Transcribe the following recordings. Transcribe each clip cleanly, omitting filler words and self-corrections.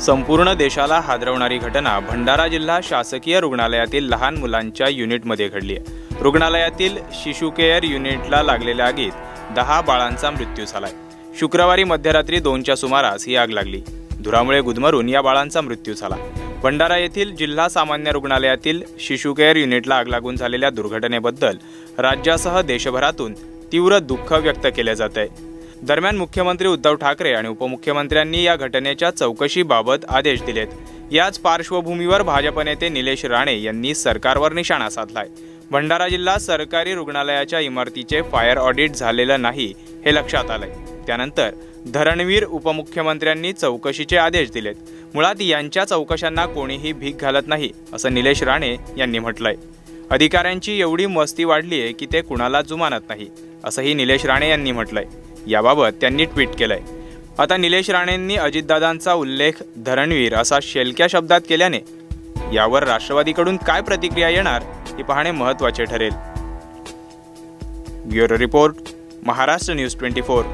संपूर्ण देशाला हादरवणारी घटना भंडारा जिल्हा शासकीय रुग्णालयातील लहान मुलांच्या युनिटमध्ये घडली आहे। रुग्णालयातील शिशु केअर युनिटला लागलेल्या आगीत 10 बाळांचा मृत्यू झालाय। शुक्रवारी मध्यरात्री 2च्या सुमारास ही आग लागली। धुरामुळे गुदमरून या बाळांचा मृत्यू झाला। भंडारा येथील जिल्हा सामान्य रुग्णालयातील शिशु केअर युनिटला आग लागून झालेल्या दुर्घटनेबद्दल राज्यासह देशभरातून तीव्र दुःख व्यक्त केले जात आहे। दरम्यान मुख्यमंत्री उद्धव ठाकरे आणि उपमुख्यमंत्र्यांनी या घटनेच्या चौकशीबाबत आदेश दिलेत। याच पार्श्वभूमीवर भाजप नेते निलेश राणे यांनी सरकारवर निशाणा साधलाय। भंडारा जिल्हा सरकारी रुग्णालयाच्या इमारतीचे फायर ऑडिट झालेलं नाही हे लक्षात आलंय। त्यानंतर धरणवीर उपमुख्यमंत्र्यांनी चौकशीचे आदेश दिलेत। मुळात यांच्या चौकशांना कोणीही भीक घालत नाही असं निलेश राणे यांनी म्हटलंय। अधिकाऱ्यांची एवढी मस्ती वाढली आहे की ते कुणाला जुमानत नाही असंही निलेश राणे यांनी म्हटलंय। याबाबत त्यांनी ट्विट केलंय। आता निलेश राणेंनी अजितदादांचा उल्लेख धरणवीर असा शेलक्या शब्दात केल्याने यावर राष्ट्रवादीकडून काय प्रतिक्रिया येणार हे पाहणे महत्त्वाचे ठरेल। Bureau report, Maharashtra news 24।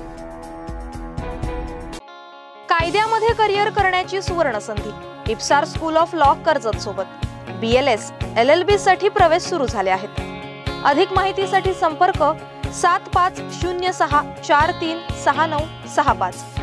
कायद्यामध्ये करिअर करण्याची सुवर्ण संधी Ipsar school of law Karjat सोबत BLS LLB साठी प्रवेश सुरू झाले आहेत। अधिक माहितीसाठी संपर्क 7506436965।